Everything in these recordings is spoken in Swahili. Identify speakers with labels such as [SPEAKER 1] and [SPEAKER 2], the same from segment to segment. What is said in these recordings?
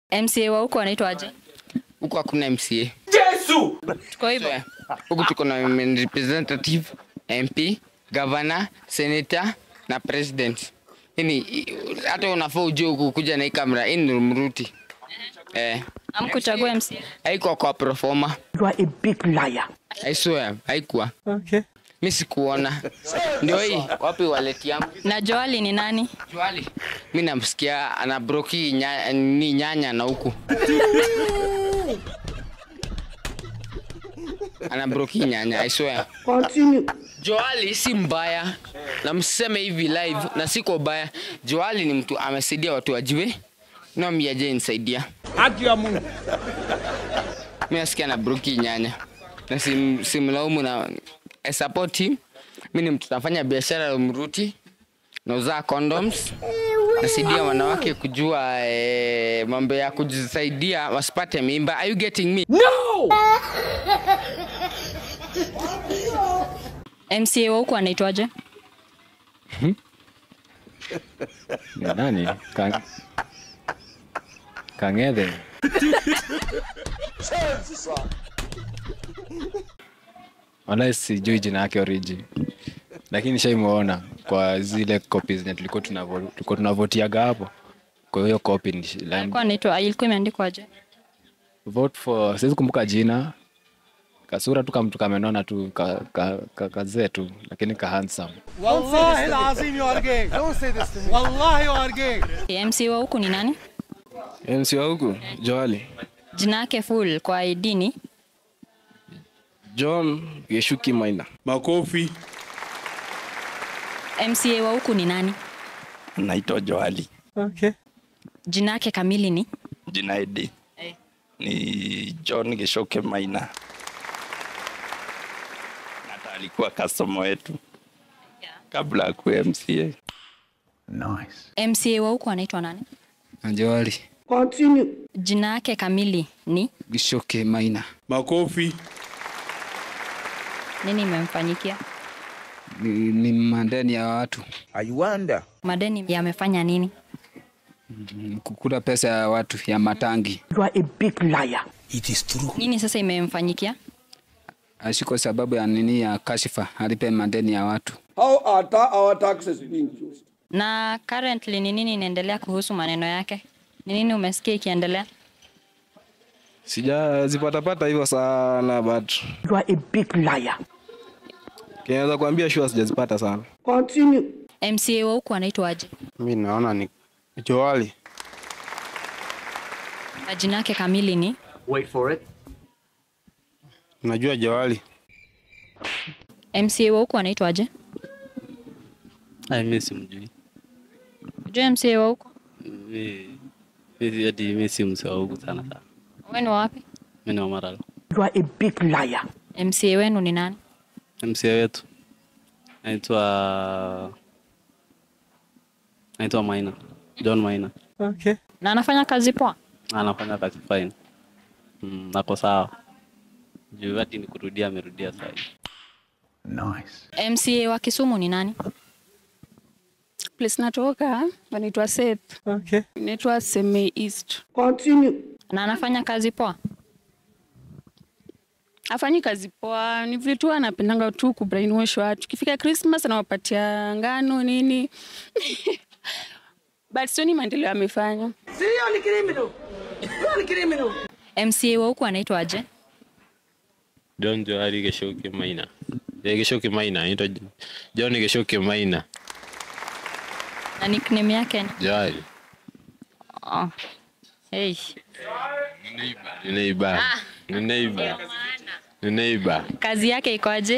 [SPEAKER 1] MCA wa huko anaitwa aje?
[SPEAKER 2] Huko hakuna MCA.
[SPEAKER 1] Yesu! Tuko hivyo.
[SPEAKER 2] Huko tuko na representative, MP, governor, senator na president. Hini hata unafaa ujue huko kuja na hii kamera in Rumuruti.
[SPEAKER 1] Amkuchagua MCA.
[SPEAKER 2] Haikuwa kwa performer.
[SPEAKER 3] You are a big liar.
[SPEAKER 2] I swear, haikuwa.
[SPEAKER 3] Okay.
[SPEAKER 2] Mimi sikuona. Ndio hii, wapi wallet yangu?
[SPEAKER 1] Na Joali ni nani?
[SPEAKER 2] Joali. Mimi namsikia ana broki ni nyanya na huku. Ana broki nyanya, I swear.
[SPEAKER 3] Continue.
[SPEAKER 2] Joali si mbaya. Na mseme hivi live na siko baya. Joali ni mtu amesaidia watu wajiwe. Na mimi aje nisaidia.
[SPEAKER 3] Haki ya Mungu.
[SPEAKER 2] Mimi nasikia na broki nyanya. Na simlaumu na I support him. Mimi ni mtu nafanya biashara Rumuruti. Nauza condoms. Nasaidia wanawake kujua mambo ya kujisaidia wasipate mimba. Are you getting me?
[SPEAKER 3] No!
[SPEAKER 1] MCA wa huko anaitwaje?
[SPEAKER 4] Nani? Kangede. Wala sijui jina yake origin. Lakini shaimuona kwa zile copies zenye tulikuwa tunavotiaga hapo. Kwa hiyo copy ni
[SPEAKER 1] Alikuwa anaitwa, ilikuwa imeandikwa aje?
[SPEAKER 4] Vote for, siwezi kumbuka jina. Kasura tu kama mtu kamenona tu kazetu lakini ka handsome.
[SPEAKER 3] Wallahi alazim you are gay. Don't say this to me. Wallahi you are gay.
[SPEAKER 1] MCA wa huko ni nani?
[SPEAKER 5] MCA wa huko Joali.
[SPEAKER 1] Jina yake full kwa ID ni
[SPEAKER 5] John Geshuki Maina.
[SPEAKER 6] Makofi.
[SPEAKER 1] MCA wa huko ni nani?
[SPEAKER 6] Anaitwa Joali.
[SPEAKER 3] Okay.
[SPEAKER 1] Jina yake kamili ni?
[SPEAKER 6] Jina ID ni John Geshuki Maina. Hata alikuwa customer wetu kabla kuwa MCA.
[SPEAKER 3] Nice.
[SPEAKER 1] MCA wa huko anaitwa nani?
[SPEAKER 5] Joali.
[SPEAKER 3] Continue.
[SPEAKER 1] Jina yake kamili ni?
[SPEAKER 5] Geshuki Maina.
[SPEAKER 6] Makofi.
[SPEAKER 1] Nini imemfanyikia?
[SPEAKER 5] Ni madeni ya watu.
[SPEAKER 3] I wonder.
[SPEAKER 1] Madeni yamefanya nini?
[SPEAKER 5] Kukula pesa ya watu ya matangi.
[SPEAKER 3] You are a big liar. It is true.
[SPEAKER 1] Nini sasa imemfanyikia?
[SPEAKER 5] Ashiko sababu ya nini ya kashifa, alipe madeni ya watu.
[SPEAKER 3] How are our taxes being used?
[SPEAKER 1] Na currently ni nini inaendelea kuhusu maneno yake? Ni nini umesikia ikiendelea?
[SPEAKER 5] Sijazipata hivyo sana but
[SPEAKER 3] You are a big liar.
[SPEAKER 5] kinaweza kuambia sure sijazipata sana.
[SPEAKER 3] Continue.
[SPEAKER 1] MCA wa huko anaitwa aje?
[SPEAKER 7] Mimi naona ni Joali.
[SPEAKER 1] Na jina yake kamili ni?
[SPEAKER 3] Wait for it.
[SPEAKER 7] Najua Joali.
[SPEAKER 1] MCA wa huko anaitwa aje?
[SPEAKER 8] Mimi simjui.
[SPEAKER 1] Unajua MCA wa huko?
[SPEAKER 8] Mimi si MCA wa huko sana.
[SPEAKER 1] Wewe ni wapi?
[SPEAKER 8] Mimi ni Marala.
[SPEAKER 3] You are a big liar.
[SPEAKER 1] MCA wenu ni nani?
[SPEAKER 8] MCA wetu Anaitwa Maina. John Maina.
[SPEAKER 3] Okay.
[SPEAKER 1] Na anafanya kazi poa?
[SPEAKER 8] Anafanya kazi fine. Nako sawa. Juu hadi ni kurudia amerudia sasa.
[SPEAKER 3] Nice.
[SPEAKER 1] MCA wa Kisumu ni nani?
[SPEAKER 9] Place natoka wanaitwa Seth.
[SPEAKER 3] Okay.
[SPEAKER 9] Inaitwa Seme East.
[SPEAKER 3] Continue.
[SPEAKER 1] Na anafanya kazi poa?
[SPEAKER 9] Afanyi kazi poa, ni vile tu anapendanga tu kubrainwash watu. Kifika Christmas anawapatia ngano nini. But sio ni maendeleo amefanya.
[SPEAKER 3] Sio ni criminal. Sio ni criminal.
[SPEAKER 1] MCA wa huko anaitwa aje?
[SPEAKER 10] John Joali Geshuki Maina. Geshuki Maina, anaitwa John Geshuki Maina.
[SPEAKER 1] Na nickname yake ni?
[SPEAKER 10] Joali.
[SPEAKER 1] Oh. Hey.
[SPEAKER 10] Neighbor.
[SPEAKER 1] Kazi yake iko aje?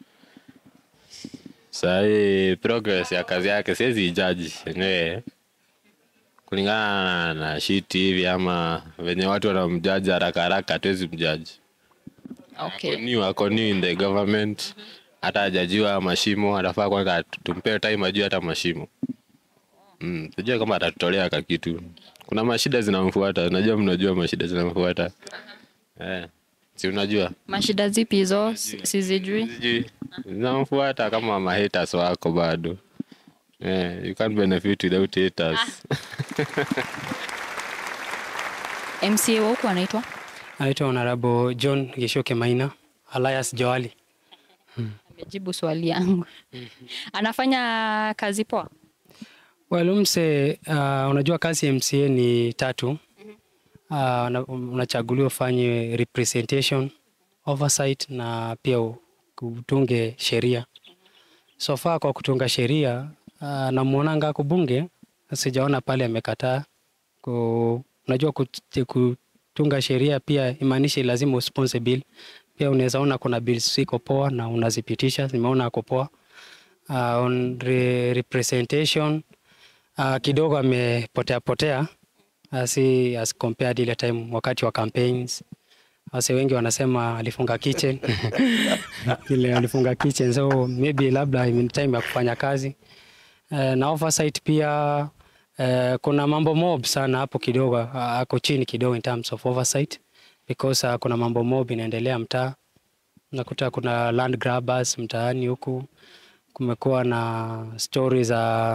[SPEAKER 10] Sai progress ya kazi yake siwezi judge yenyewe. Kulingana na sheet hivi ama venye watu wanamjudge haraka haraka tuwezi mjudge.
[SPEAKER 1] Okay.
[SPEAKER 10] Ako new in the government. Hata hajajua mashimo, anafaa kwanza tumpe time ajue hata mashimo. Sijui kama atatolea kitu. Kuna mashida zinamfuata. Najua mnajua mashida zinamfuata. Si unajua?
[SPEAKER 1] Mashida zipi hizo? Sizijui.
[SPEAKER 10] Zinamfuata kama ma haters wako bado. You can't benefit without haters.
[SPEAKER 1] MCA wa huku anaitwa?
[SPEAKER 11] Anaitwa Honorable John Gishoke Maina, alias Jowie.
[SPEAKER 1] Amejibu swali yangu. Anafanya kazi poa?
[SPEAKER 11] Well, unajua kazi ya MCA ni 3. Unachaguliwa ufanye representation, oversight na pia kutunge sheria. So far kwa kutunga sheria namuonanga kubunge, sijaona pale amekataa. Unajua kutunga sheria pia imaanishi lazima usponsor bill. Pia unaweza ona kuna bills ziko poa na unazipitisha, nimeona ako poa. On representation kidogo amepotea as compared ile time wakati wa campaigns. Wase wengi wanasema alifunga kitchen. Ile alifunga kitchen, so maybe labda in time ya kufanya kazi. Na oversight pia kuna mambo mob sana hapo kidogo, ako chini kidogo in terms of oversight because kuna mambo mob inaendelea mtaa. Nakuta kuna land grabbers mtaani huku. Kumekuwa na stories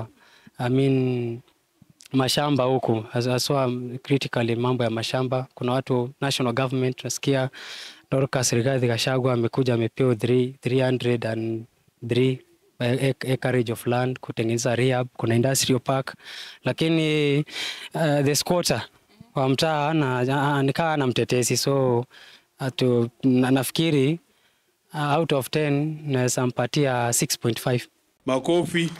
[SPEAKER 11] mashamba huku, haswa critically mambo ya mashamba. Kuna watu national government nasikia Dorcas Rigathi Gachagua amekuja amepewa 303 acreage of land kutengeneza rehab, kuna industrial park, lakini the squatter wa mtaa nikaa na mtetezi, so nafikiri out of 10 naweza mpatia 6.5.
[SPEAKER 12] Makofi.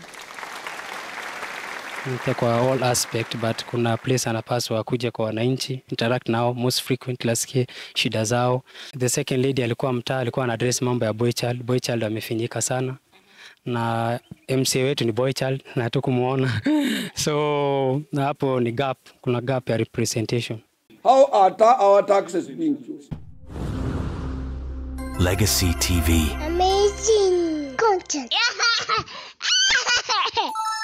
[SPEAKER 11] Kwa all aspect, but kuna place anapaswa kuja kwa wananchi, interact nao most frequently, asikie shida zao. The second lady alikuwa mtaa, alikuwa ana address mambo ya boy child. Boy child amefinyika sana na MCA wetu ni boy child na hatukumuona. So hapo ni gap, kuna gap ya representation.
[SPEAKER 12] How are our taxes being used?
[SPEAKER 13] LegacyTV.
[SPEAKER 14] Amazing content.